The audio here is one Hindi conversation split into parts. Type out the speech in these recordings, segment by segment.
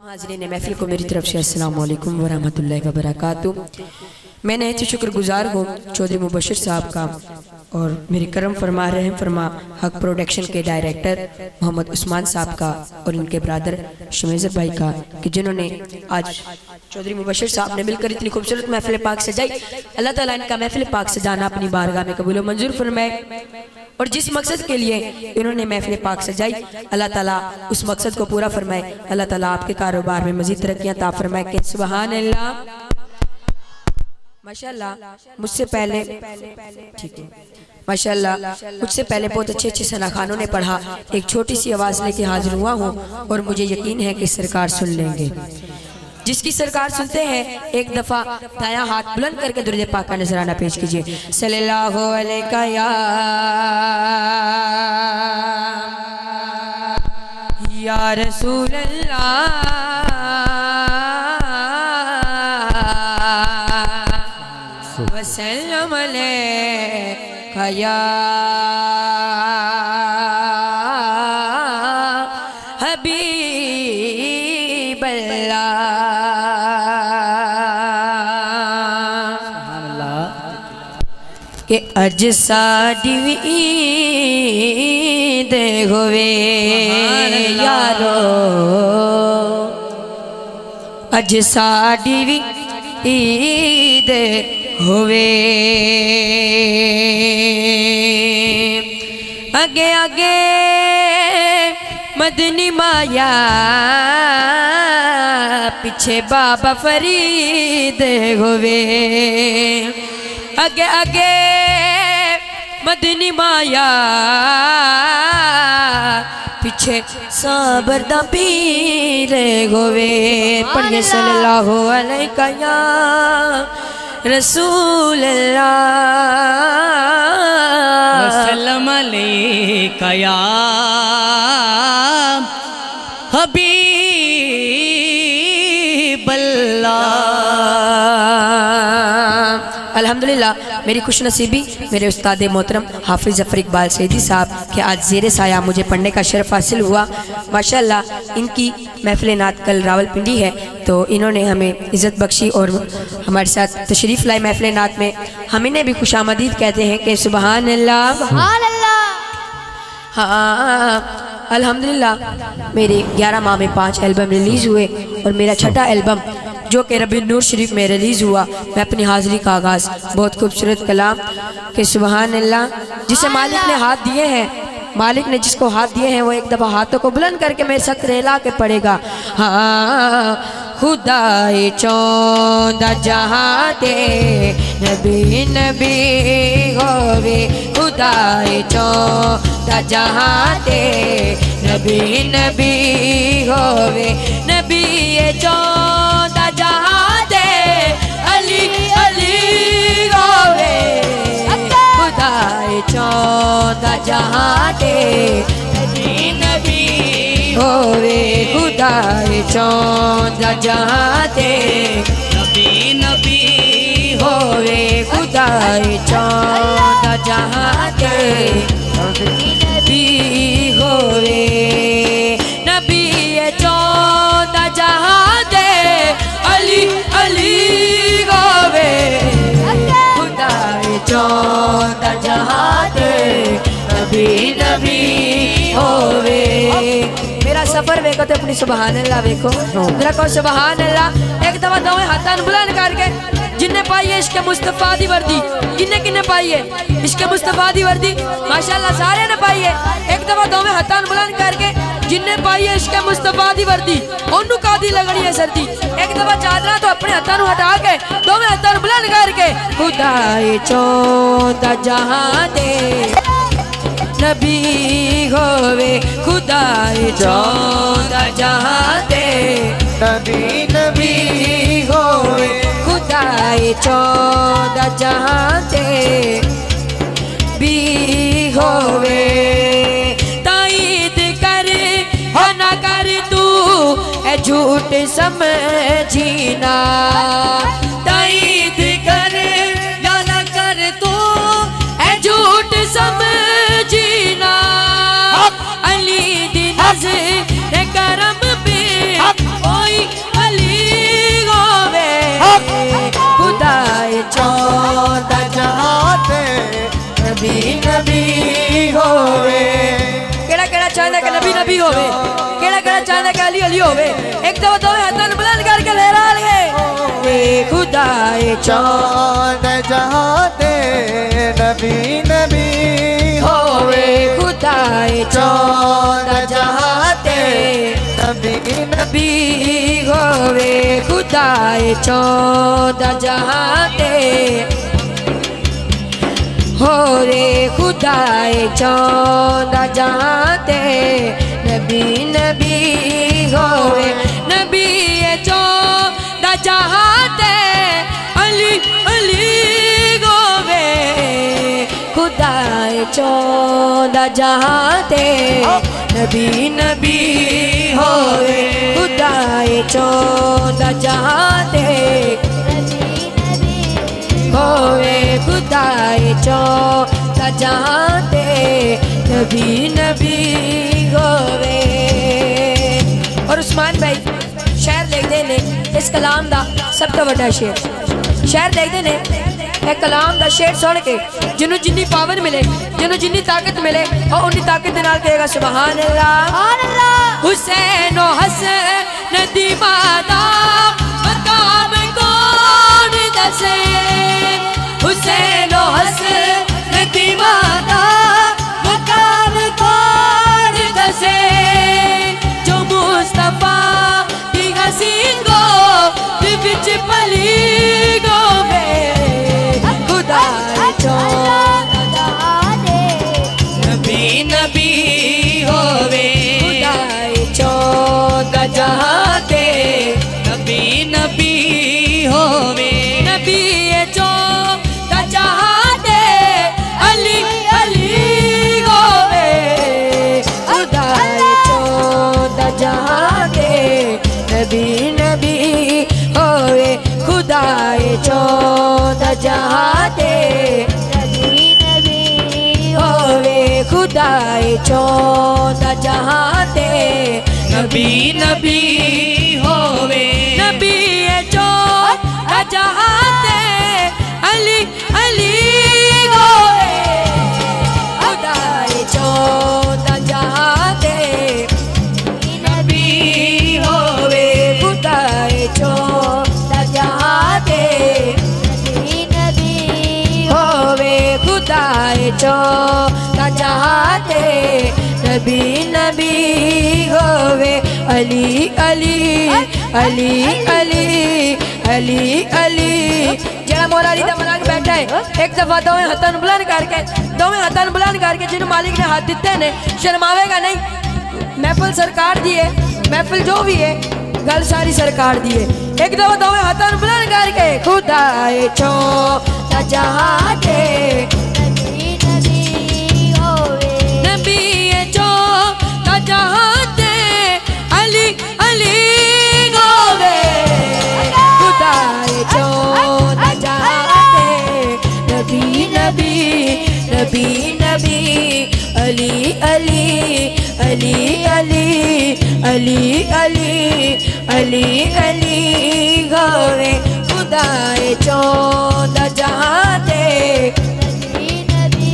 हाज़रीन महफिल को मेरी तरफ से अस्सलाम वालेकुम व रहमतुल्लाहि व बरकातुहू। मैं नए शुक्रगुजार हूँ चौधरी मुबशिर साहब का और मेरे करम फरमा रहे हैं फरमा हक प्रोडक्शन के डायरेक्टर मोहम्मद उस्मान साहब का और इनके ब्रदर शमेज़र भाई का कि जिन्होंने आज चौधरी मुबशिर साहब ने मिलकर इतनी खूबसूरत महफिल पाक सजाई। अल्लाह ताला इनका महफिल पाक सजाना अपनी बारगाह में कबूल मंजूर फरमाए और जिस मकसद के लिए इन्होंने महफिल पाक सजाई अल्लाह ताला उस मकसद को पूरा फरमाए। अल्लाह ताला आपके कारोबार में मजीद तरक्कियां ता फरमाए कि सुभान अल्लाह। माशाल्लाह मुझसे पहले ठीक है, माशाल्लाह मुझसे पहले बहुत अच्छे अच्छे सनाखानों ने पढ़ा। एक छोटी सी आवाज़ लेके हाजिर हुआ हूँ और मुझे यकीन है कि सरकार सुन लेंगे। जिसकी सरकार सुनते हैं एक दफ़ा दायां हाथ बुलंद करके दुरूद पाक का नजराना पेश कीजिए। सल्लल्लाहु अलैहि या रसूल अल्लाह वसल्लम अलैका या हबीब अल्लाह के अज साडी ईद होवे यारो, अज साडी ईद होवे आगे आगे मदनी माया पीछे बाबा फरीद होवे। आगे आगे मदनी माया पीछे साबर दा पीर होवे। पढ़िए सल्लल्लाहु अलैहि या रसूल अल्लाह वसल्लम अलैका या हबीब अल्लाह। अल्हम्दुलिल्लाह मेरी खुशनसीबी मेरे उस्ताद मोहतरम हाफिज़ ज़फ़र इकबाल सईदी साहब के आज ज़ेरे साया मुझे पढ़ने का शर्फ हासिल हुआ। माशाल्लाह इनकी महफिल नात कल रावलपिंडी है तो इन्होंने हमें इज़्ज़त बख्शी और हमारे साथ तशरीफ़ लाए महफिल नात में। हम इन्हें भी खुशामदीद कहते हैं कि सुबहान अल्लाह सुबहान अल्लाह। हाँ अल्हम्दुलिल्लाह मेरे 11 माह में 5 एल्बम रिलीज़ हुए और मेरा छठा एल्बम जो कि रबी नूर शरीफ में रिलीज़ हुआ। मैं अपनी हाज़िरी का आगाज़ बहुत खूबसूरत कलाम के सुबहान अल्लाह। जिसे मालिक ने हाथ दिए हैं, मालिक ने जिसको हाथ दिए हैं वो एक दफ़ा हाथों को बुलंद करके मेरे साथ रेला के पड़ेगा। हाँ खुदाए चौंदा जहाँ दे नबी नबी होवे, खुदाए चौंदा जहाँ दे नबी नबी होवे। नबी ये चौंदा जहाँ दे अली अली होवे, खुदाए चौंदा जहाँ दे नबी नबी होवे, खुदाए चौंदा जहाँ दे नबी नबी होवे, खुदाए चौंदा जहाँ दे नबी होवे। नबी ये चौंदा जहाँ दे अली अली होवे, खुदाए चौंदा जहाँ दे नबी नबी होवे। मेरा सफर वेखो तो अपनी सुबहान अल्लाह वेखो जरा को सुबहान अल्लाह। एक दफा दोवे हाथां बुलंद करके जिन्ने पाई है इश्क मुस्तफा दी वर्दी, किन्ने किन्ने पाई है इश्क मुस्तफा दी वर्दी माशाल्लाह सारे ने पाई है। एक दफा दोवे हाथां बुलंद करके जिन्ने पाई है इश्क मुस्तफा दी वर्दी ओनू कादी लगनी है सर्दी। एक दफा चादरा तो अपने हाथां हटा के दोवे हाथां बुलंद करके खुदाए चौंदा जहाँ दे नबी होवे, खुदाए चौंदा जहाँ दे नबी नबी होवे, खुदाए चौंदा जहाँ दे भी होवे। ताईद कर हो ना कर तू ए झूठ समझीना, ताईद कर या ना कर तू ए झूठ समझीना। अली दी नज़र करम पे कोई नबी नबी होवे। केड़ा केड़ा चाहता कि नबी नबी होवे, केड़ा केड़ा चाहता कि अली अली होवे। एक दफा दोवें हाथां नूं बुलंद करके लहरा लिए ए खुदाए चौद जहां ते नबी नबी होवे। खुदाए चौद जहां ते नबी नबी होवे। खुदाए चौद जहां ते होवे। खुदाए चौद जहां ते नबी नबी होवे। नबी चौद जहां ते अली अली होवे। खुदाए चौद जहां ते नबी नबी होवे। खुदाए चौद जहां ते होवे। खुदाए चौद जहां ते नबी नबी होवे। और उस्मान भाई शहर देखते ने इस कलाम दा सब तो बड़ा शेर शहर देखते ने एक कलाम दा शेर सुन के जिन्हों जिन्नी पावर मिले, जिन्हों जिन्नी ताकत मिले और उन्नी ताकत दे नाल कहेगा सुभान अल्लाह। हुसैन हसन दी मादा मकाम कौन दसे। हुसैन हसन दी मादा मकाम कौन दसे। जो मुस्तफा दी हसीन गो विच पली गोवे। खुदाए चौद नबी नबी होवे। खुदाए चौद जहां ते नबी नबी होवे। नबी चौद जहां ते अली अली होवे। खुदाए चौद जहां ते नबी नबी होवे। खुदाए चौद जहां ते नबी नबी होवे। खुदाए चौद जहां ते नबी नबी होवे। नबी चौद जहां ते अली अली होवे। खुदाए चौद जहां ते नबी होवे। खुदाए चौद जहां ते नबी नबी होवे। खुदाए चौद जहां ते नबी नबी होवे। अली अली अली अली अली अली जरा मौला अली दा मनाक बैठा है। एक दफा दोवें हाथां नूं बुलंद करके जिन्होंने मालिक ने हाथ दिते ने शर्मावेगा नहीं। महफिल सरकार दी है, महफिल जो भी है गल सारी सरकार दी है। एक दफा दोवें हाथां नूं बुलंद करके खुदाए चौद जहां ते नबी नबी होवे। नबी चौद जहां ते अली अली होवे। खुदाए चौद जहां ते नबी नबी नबी नबी अली अली अली अली अली अली अली अली होवे। खुदाए चौद जहां ते नबी नबी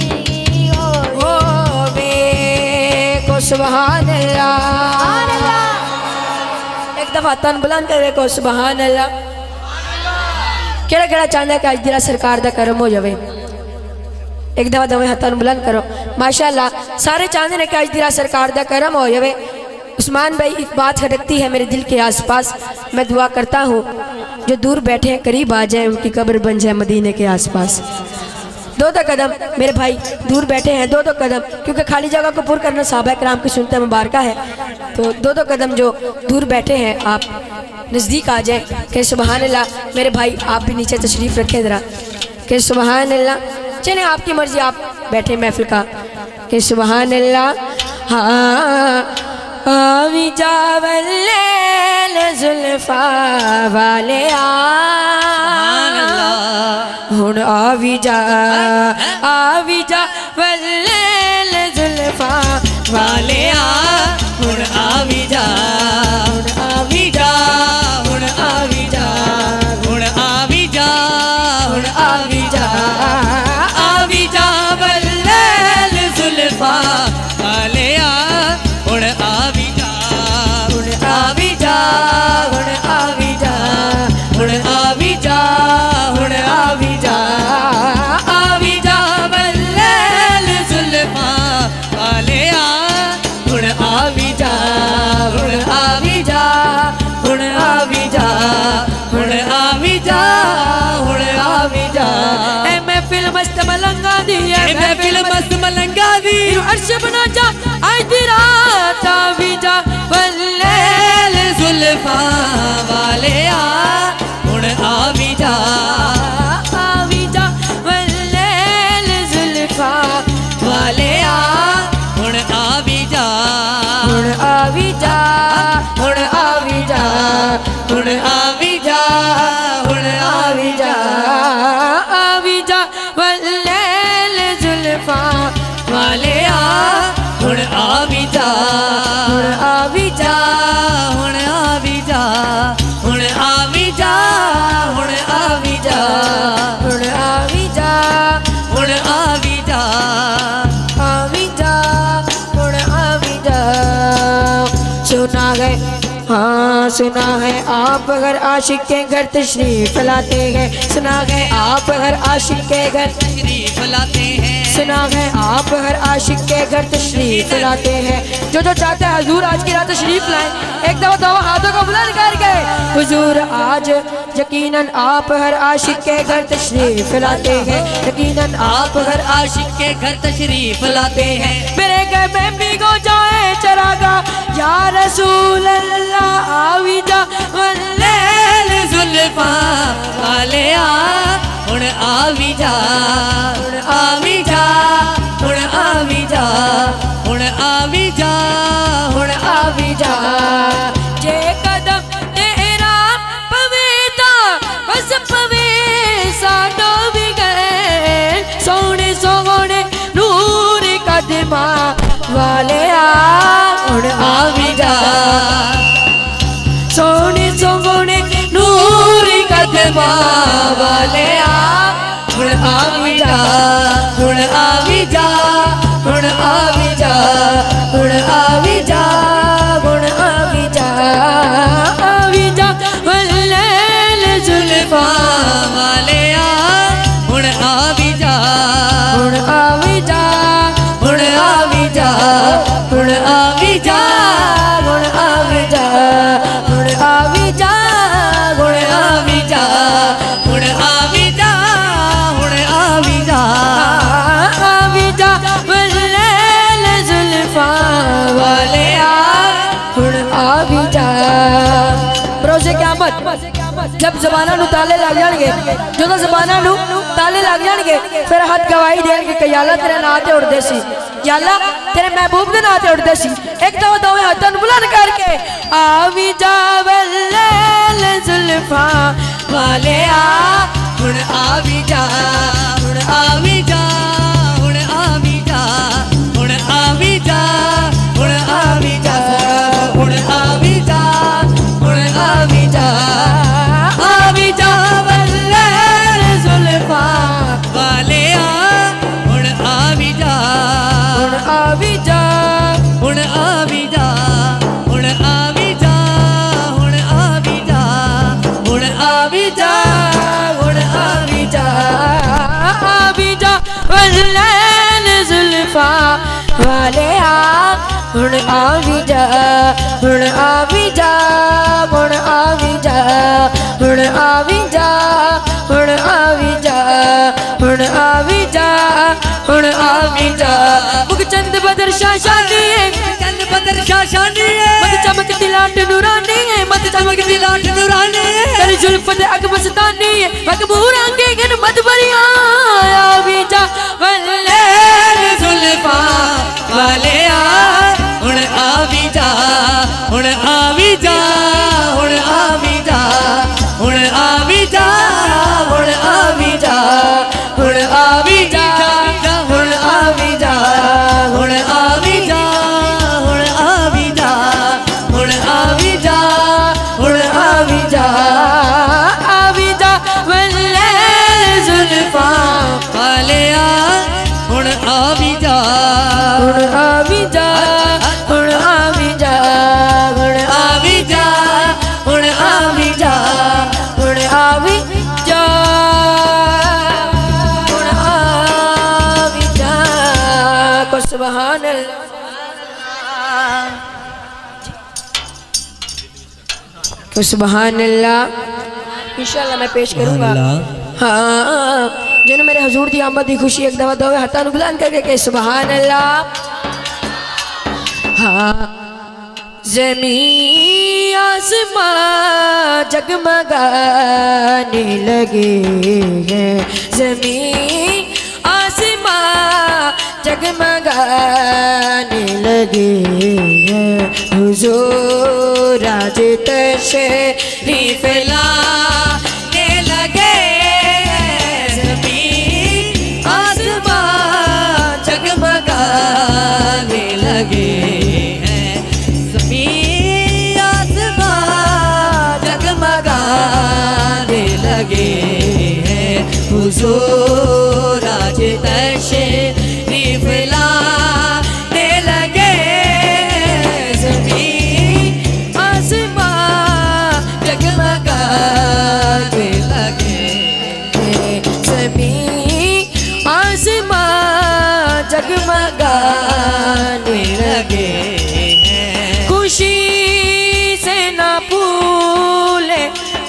होवे। को सुभान अल्लाह। एक दफा तन बुलंद करे को सुभान अल्लाह। केड़ा केड़ा चाहता है कि अज तेरा सरकार दा करम हो जाए। एक दफा दोवें हाथों बुलंद करो। माशाअल्लाह सारे चाहते हैं कि अज तेरा सरकार दा करम हो जाए। उस्मान भाई एक बात खटकती है मेरे दिल के आसपास। मैं दुआ करता हूँ जो दूर बैठे हैं करीब आ जाए, उनकी कब्र बन जाए मदीने के आसपास। दो कदम मेरे भाई दूर बैठे हैं, दो कदम, क्योंकि खाली जगह को पुर करना साहबा कराम की सुन्नत मुबारक है। तो दो कदम जो दूर बैठे हैं आप नज़दीक आ जाए कि सुभान अल्लाह। मेरे भाई आप भी नीचे तशरीफ़ रखें ज़रा कि सुभान अल्लाह। चलें आपकी मर्जी, आप बैठे महफिल का कि सुभान अल्लाह। हाँ आवी जावल्ले जुल्फा वाले हुण आवी जा वल्ले जुल्फा वाले हुण आवी जा हुण आवी जा हुण आवी जा हुण आवी जा हुण आवी जा आवी जा वल्ले दी है महफिल मस्त मलंगा दी अर्श बना जा आज दी रात आवी जा वल्लैल जुल्फा वाले आ हुण आवी जा वल्लैल जुल्फा वाले आ हुण आवी जा हुण आवी जा हुण आवी जा हुण आवी जा हुण आवी जा वल्लैल जुल्फा वाले आ हुण आवी जा हुण आवी जा हुण आवी जा हुण आवी जा हुण आवी जा हुण आवी जा हुण आवी जा हुण आवी जा सुना है हाँ सुना है आप अगर आशिक के घर तशरीफ लाते हैं सुना है आप अगर आशिक के घर तशरीफ लाते हैं सुना है आप अगर आशिक के घर तशरीफ लाते हैं जो चाहते हैं हुजूर आज की रात तशरीफ लाएं एक दफा तो हाथों को बुलंद करके हुजूर आज यकीनन आप हर आशिक के घर तशरीफ लाते हैं यकीनन आप हर आशिक के घर तशरीफ लाते हैं मेरे घर में भीगो जाए चरागा या रसूल अल्लाह आवी जा वल्लैल जुल्फा वाले आ हुण आवी जा हुण आवी जा हुण आवी जा हुण आवी जा हुण आवी जा जे कदम तेरा पवेता बस पवे साडो भी गए सोने सोने नूर कदमा वाले आ हुण आवी जा सोने सोने नूर कदमा वाले आ हुण आवी जा हुण आवी जा हुण आवी जा हुण आवी जा हुण आवी जा वल्लैल जुल्फा वाले आ हुण आवी जा हुण आवी जा हुण आवी जा हुण आवी जा हुण आवी जा हुण आवी जा हुण आवी जा हुण आवी जा हुण आवी जा वल्लैल जुल्फा वाले आ हुण आवी जा रोज़े क़यामत जब ज़बाना नू ताले लग जाएंगे जो ज़बाना नू ताले लग जाएंगे फिर हाथ गवाही देंगे कि या अल्लाह तेरे नाम ते उड़दे सी या अल्लाह तेरे महबूब दे नाम ते उड़दे सी एक दफा दोवें हाथों नू बुलंद करके आवी जा वल्लैल जुल्फा वाले आ हुण आवी जा हुण आवी जा हुण आवी जा हुण आवी जा हुण आवी जा हुण आवी जा हुण आवी जा आवी जा वल्लैल जुल्फा वाले आ हुण आवी जा हुण आवी जा हुण आवी जा हुण आवी जा हुण आवी जा हुण आवी जा हुण आवी जा वल्लैल जुल्फा वाले आ हुण आवी जा हुण आवी जा हुण आवी जा हुण आवी जा हुण आवी जा हुण आवी जा हुण आवी जा मुख चंद बदर शाशानी है चंद बदर शाशानी है मत चमकती लाट नूरानी है मत चमकती लाट नूरानी है तेरी जुल्फ दे अग मस्तानी है मकबूर आंगे गन मत बरिया आवी जा वल्लैल जुल्फा वाले आ हुण आवी जा हुण आवी जा हुण आवी जा हुण आवी जा हुण आवी जा हुण आवी जा हुण आवी जा हुण आवी जा हुण आवी जा हुण आवी जा हुण आवी जा वल्लैल जुल्फा वाले आ हुण आवी जा हुण आवी जा हुण आवी जा हुण आवी जा हुण आवी जा हुण आवी जा हुण आवी जा को सुभान अल्लाह को सुभान अल्लाह इंशाल्लाह मैं पेश करूंगा हाँ जिन्होंने मेरे हजूर दी आमद की खुशी एक दफा दोवे हाथों को बुलंद करके के सुभान अल्लाह। हाँ ज़मीन आसमां जगमगाने लगे हैं, ज़मीन आसमां जगमगाने लगे हैं, हुजूर आज तशरीफ लाने लगे, ज़मीन आसमां जगमगाने लगे हैं, ज़मीन आसमां जगमगाने लगे हैं, हुजूर आज तशरीफ लाने लगे, ज़मीन आसमां जगमगाने लगे, ज़मीन आसमां जगमगाने लगे हैं, खुशी से ना भूले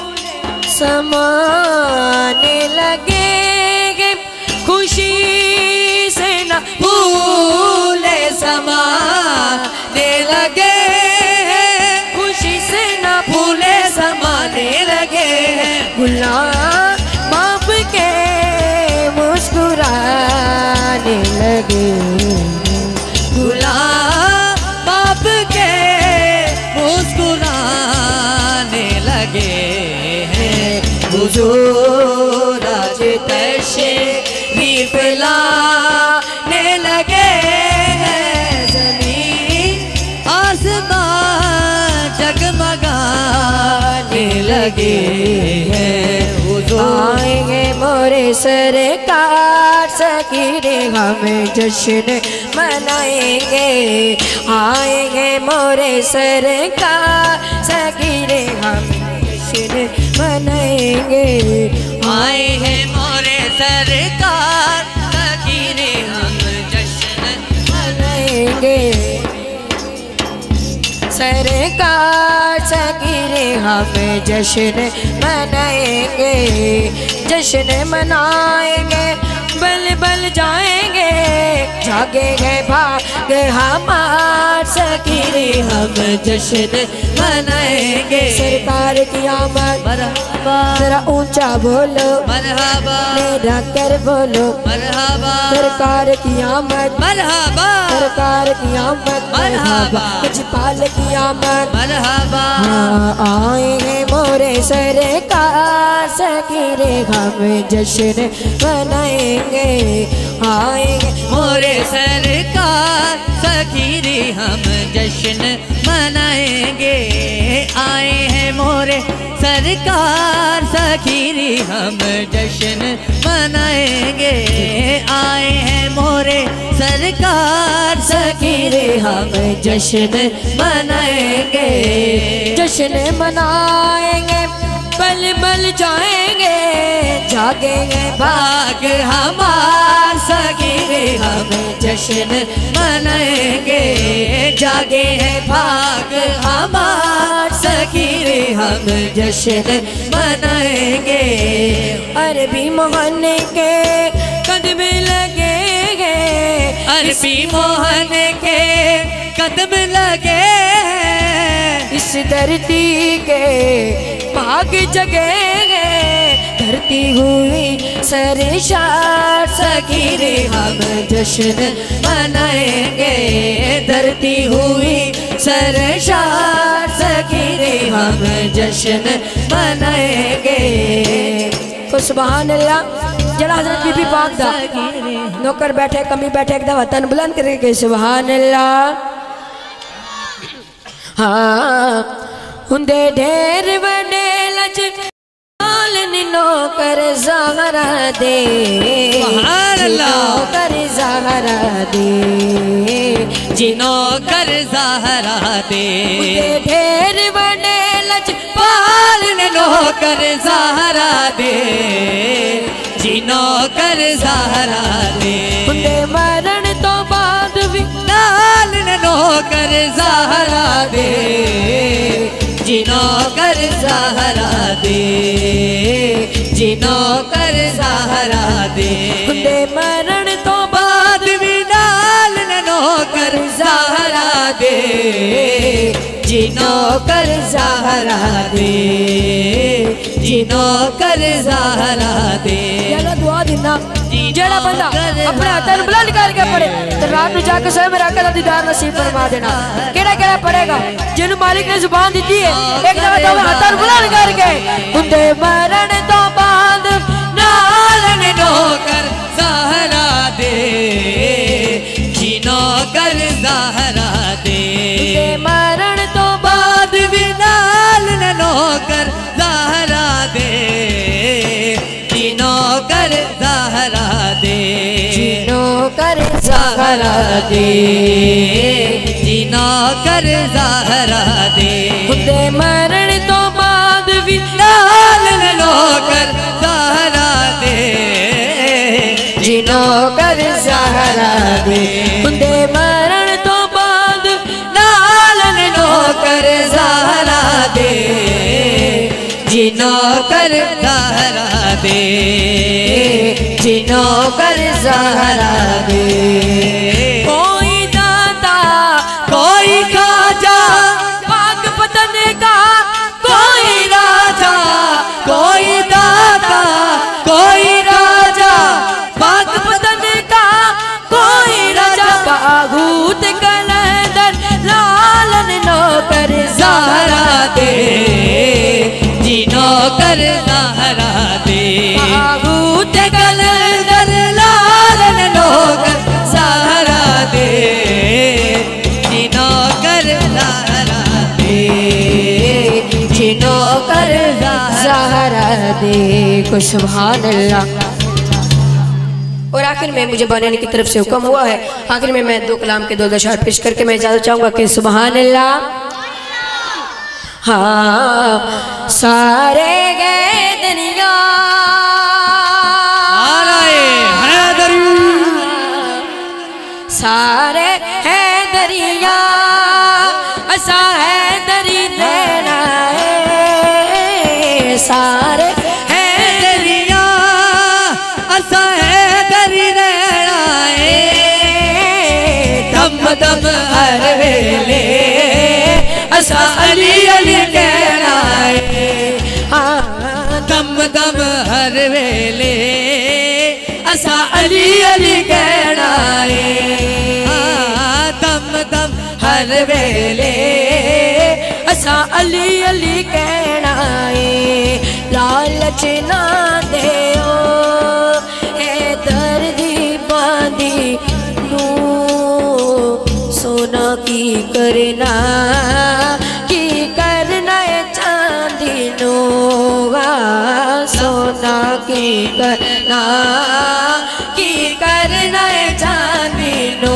समाने लगे, खुशी से ना भूले समाने लगे, खुशी से ना भूले समाने लगे, गुलाम बाप के मुस्कुराने लगे, गुलाम बाप के मुस्कुराने लगे हैं, हुजूर आज तशरीफ लाने लगे हैं, ज़मीन आसमां जगमगाने लगे हैं, आएंगे मोरे सरकार सकीरे हम जश्न मनाएंगे, आएंगे मोरे सरकार सकीरे हम जश्न मनाएंगे, आए हैं मोरे सरकार सकीरे हम जश्न मनाएंगे, सरकार सकीरे हम जश्न मनाएंगे, जश्न मनाएंगे बल बल जाएंगे, जागेंगे भाग हमार सकीरे हम जश्न मनाएंगे, सरकार की आमद मरहबा, जरा ऊंचा बोलो मरहबा, मेरा कर बोलो मरहबा, सरकार की आमद मरहबा, सरकार की आमद मरहबा, पाल की आमद मरहबा, आएंगे मोरे सरकार सकीरे हम जश्न मनाएंगे, आएंगे मोरे सरकार सकीरे हम जश्न मनाएंगे, आए हैं मोरे सरकार सकीरे हम जश्न मनाएंगे, आए हैं मोरे सरकार सकीरे हम जश्न मनाएंगे, जश्न मनाएंगे पल पल जाएंगे, जागेंगे भाग हमार सकीरे हम जश्न मनाएंगे, जागे हैं भाग हमार सकीरे हम जश्न मनाएंगे, अरबी मोहन के कदम लगेंगे, अरबी मोहन के कदम लगे, इस धरती के भाग जगेंगे, धरती हुई सरशार सकीरे हम जश्न मनाएंगे, धरती हुई सरशार सकीरे हम जश्न मनाएंगे, सुभान अल्लाह। जरा हज़रत बीबी पाक दा नौकर बैठे कमी बैठे एक दफा तन बुलंद करके सुभान अल्लाह। हाँ हुंदे ढेर बने लज नौकर ज़हरा दे, नौकर ज़हरा दे, जी नौकर ज़हरा दे, ढेर बने लज पाल नौकर ज़हरा दे, जी नौकर ज़हरा दे, मरण तो बाद भी नाल नौकर ज़हरा दे, जी नौकर ज़हरा दे, जिनो कर ज़हरा दे हुंदे मरण तो बाद भी नाल नौकर ज़हरा दे जिनो कर ज़हरा दे जिनो कर ज़हरा दे याला दुआ दिना जेड़ा बंदा अपने हाथों में बुलंद करके पढ़े तो रात में जाकर सोए मेरा आका दा दीदार नसीब फरमा देना। केड़ा केड़ा पढ़ेगा जिन्होंने मालिक ने जुबान दी है एक दफा तो हाथों में बुलंद करके हुंदे मरण तो बाद नाल नौकर ज़हरा दे जिनो कर ज़हरा दे मरण तो बाद भी नाल नौकर ज़हरा दे जिनो कर ज़हरा दे जिनो कर ज़हरा दे जिनो कर ज़हरा दे हुंदे मरण तो बाद भी नाल नौकर ज़हरा दे जिनो कर ज़हरा दे हुंदे मरण तो बाद नाल नौकर ज़हरा दे जिनो कर ज़हरा दे जिनो कर ज़हरा दे कोई दाता कोई खाजा पाक पतन का कोई राजा कोई दाता कोई राजा पाक पतन का कोई राजा बागूत कलंदर लालन नौकर ज़हरा दे जिनो कर ज़हरा दे बागूत कलंदर लालन नौकर ज़हरा दे जिनो कर ज़हरा दे जिनो कर ज़हरा दे को सुभान अल्लाह। और आखिर में मुझे बानियानी की तरफ से हुक्म हुआ है आखिर में मैं दो कलाम के दो अशआर पेश करके मैं इजाजत चाहूँगा कि सुभान अल्लाह। हाँ सारे गए दुनिया सारे है दरिया असा है दरी लेना है सारे है दरिया असा है दरी रहना है दम दम हर वेले असा अली अली कहना है हाँ दम दम हर वेले असा अली अली कहना है दम दम हर वेले असा अली अली कहना है लालच ना देओ ए दर्दी बांधी नू सोना की करना है चांदी नो सोना की करना है चांदी नो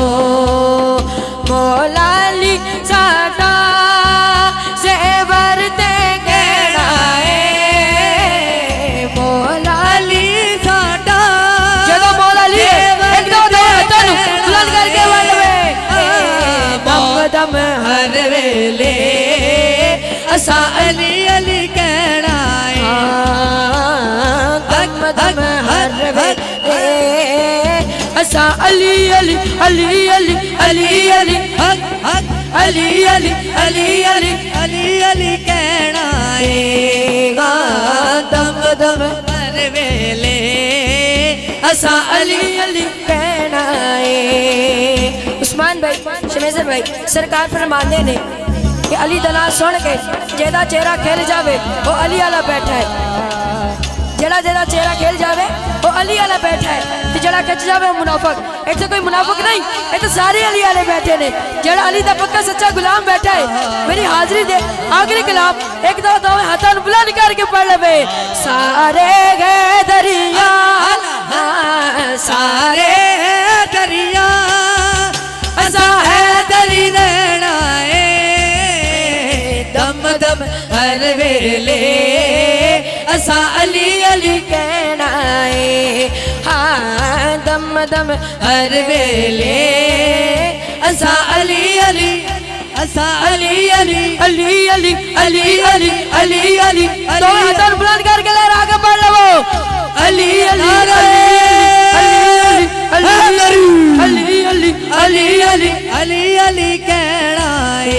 मौलाली साडा सेवर दे गहना है मौलाली साडा जगह मौलाली एक दो तनु बुलंद करके बोलवे दम दम हर वेले असा अली अली कहना है दम दम हर वेले असा अली अली अली अली अली अली हक हक अली अली अली अली अली अली कहना है दम दम हर वेले असा अली अली कहना है। उस्मान भाई शमेज़र भाई सरकार फरमाते ने कि अली दा नाम सुन के जेदा चेहरा खेल जावे वो अली वाला बैठा है जेड़ा जेदा चेहरा खेल जावे वो अली वाला बैठा है ते जेड़ा खच जावे वो मुनाफिक ऐसे कोई मुनाफिक नहीं ये तो सारे अली वाले बैठे ने जेड़ा अली दा पक्का सच्चा गुलाम बैठा है मेरी हाजिरी दे आखिरी कलाम एक दो दो हाथों में बुलंद करके पढ़ ले सारे गए दरिया सारे दरिया असा है दरी रहना है दम दम हर वेले असा अली अली कहना है हाँ दम दम हर वेले असा अली अली असा अली अली अली अली अली अली अली अली तो हाथ बुलंद करके ले आगे बढ़ लो अली अली अली अली अली अली अली अली अली कहना है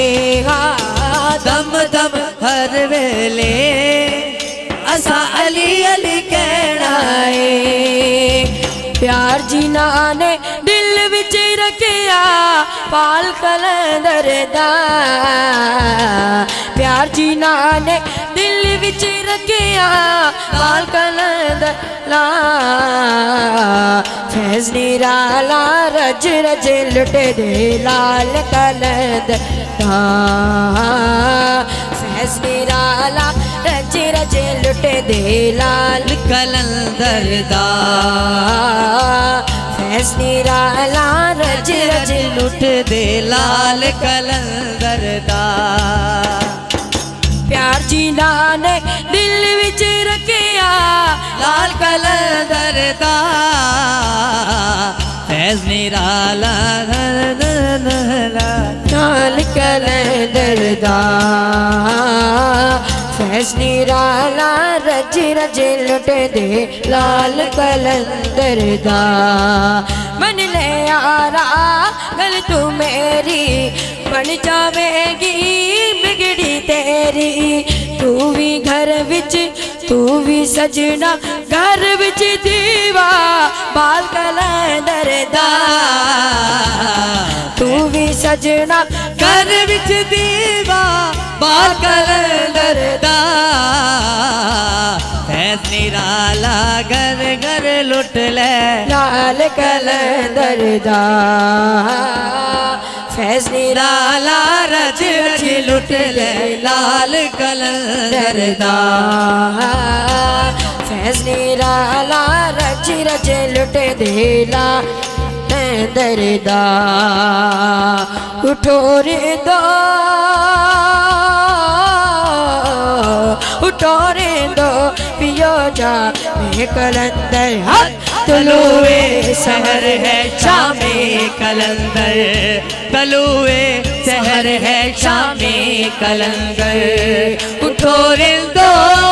दम दम हर वेले असा अली अली कहना है प्यार जीना ने दिल विच रखिया पाल कलंदर दा प्यार जीना ने दिल विच रखिया पाल कलंदर ला फैज़ निराला रज रज लुट दे लाल कलंदर दा फैज़ निराला रज रज लुट दे लाल कलंदर दा फैज़ निराला रज रज लुट दे लाल कलंदर दा प्यार जीना ने दिल विच रखिया लाल कलंदर दा फैज़ निराला लाल कलंदर दा फैज़ निराला रज रज लुट दे लाल कलंदर दा मन ले यारा गल तू मेरी बन जावेगी बिगड़ी तेरी तू भी घर विच तू भी सजना घर विच दीवा बाल कलंदर दा तू भी सजना घर विच दीवा बाल कलंदर दा फैज़ निराला घर घर लुट ले लाल कलंदर दा फैज़ निराला रज रज लुट ले लाल कलंदर दा फैज़ निराला रज रज लुट दे लाल कलंदर दा उठो रे दो उठो रे दो पियो जा में कलंदर हाथ तलुए शहर है शामे कलंदर तलुए शहर है शामे कलंदर उठो रे दो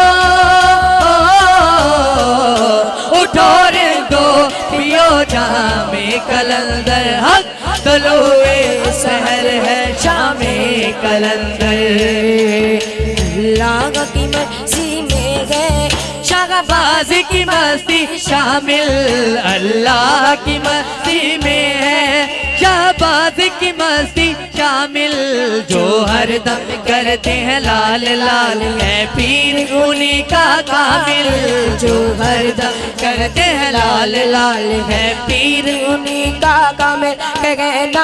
पियो जामे कलंदर हक तलुए शहर है शामे कलंदर अल्लाह की मर्जी में गए शाहबाज की मस्ती शामिल अल्लाह की मस्ती में है शाहबाज की मस्ती शामिल जो हर दम करते हैं लाल लाल है पीर उन्हीं का कामिल जो हर दम करते हैं लाल लाल है पीर उन्हीं का कामिल कहना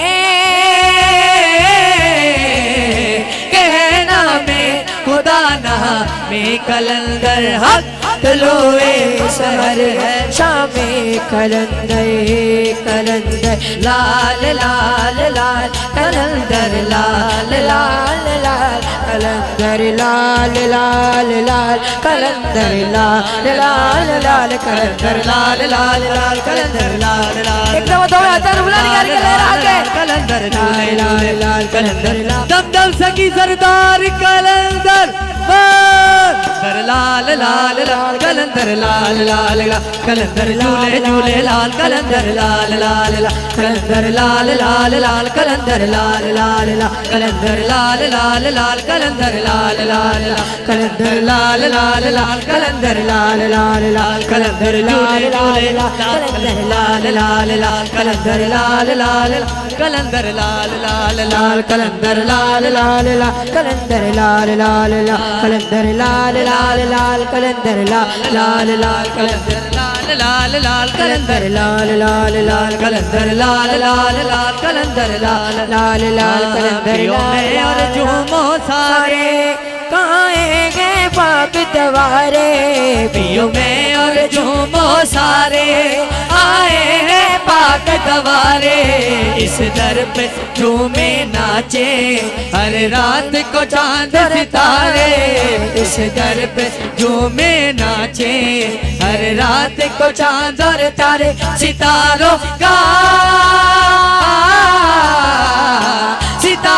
में खुदा ना में कलंदर हक तलुए शहर है शामे कलंदर कलंदर लाल लाल लाल कलंदर लाल लाल लाल कलंदर लाल लाल लाल कलंदर लाल लाल लाल कलंदर लाल लाल लाल कलंदर लाल लाल एकदम दो हाथ बुलंद करके ले आगे कलंदर लाल लाल लाल कलंदर दम दम सकी सरदार कलंदर लाल लाल लाल कलंदर लाल लाल कलंदर झूले झूले लाल कलंदर लाल लाल कलंदर लाल लाल लाल कलंदर लाल लाल कलंदर लाल लाल लाल कलंदर लाल लाल कलंदर लाल लाल लाल कलंदर लाल लाल लाल कलंदर लाल लाल कलंदर लाल लाल लाल कलंदर लाल लाल कलंदर लाल लाल लाल कलंदर लाल लाल लाल कलंदर लाल लाल लाल कलंदर लाल लाल लाल कलंदर लाल लाल कलंदर लाल लाल कलंदर लाल लाल लाल कलंदर लाल लाल लाल कलंदर लाल लाल लाल कलंदर में और झूमो सारे कहाँ गए पाक दवारे पियो में और झूमो सारे आए हैं पाक दवारे इस दर पे झूमे नाचे हर रात को चांद सितारे इस दर पे झूमे नाचे हर रात को चांद और तारे सितारों का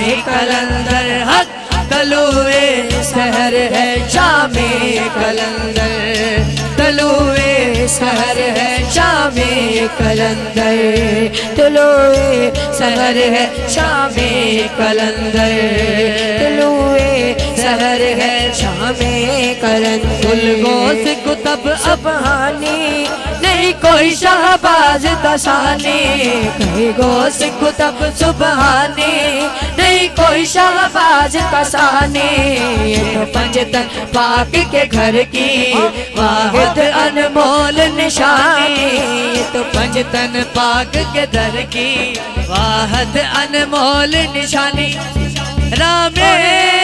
कलंदर हक तलुए सहर है शामे कलंदर, तलुए सहर है शामे कलंदर, तलुए सहर है शामे कलंदर, तलुए सहर है शामे कलंदर। गुलगोस कुतब सुबहानी नहीं कोई शहबाज दसानी, कहीं गोस कुतब सुबहानी नहीं कोई शहबाज दसानी। ये तो पंजतन पाक के घर की वाहिद अनमोल निशानी, ये तो पंजतन पाक के दर की वाहिद अनमोल निशानी। रामे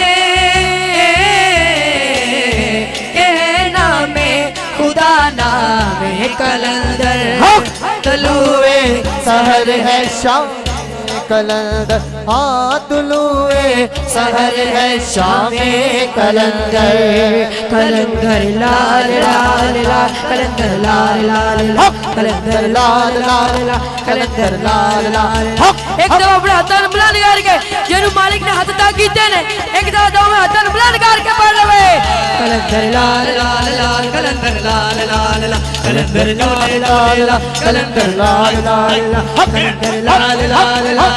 खुदा नामे कलंदर तलुए सहर है शाम कलंदर, हाँ तलुए सहर है शामे कलंदर। कलंदर लाल लाल लाल, कलंदर लाल लाल लाल, कलंदर लाल लाल लाल, कलंदर लाल लाल। एक दफा अपने हाथों में बुलंद करके जिन्होंने मालिक ने हाथ तक कीते ने, एक दफा दो में हाथों में बुलंद करके पढ़ रहे। कलंदर लाल लाल लाल, कलंदर लाल लाल लाल, कलंदर लाल लाल लाल, कलंदर लाल लाल लाल, कलंदर लाल लाल लाल,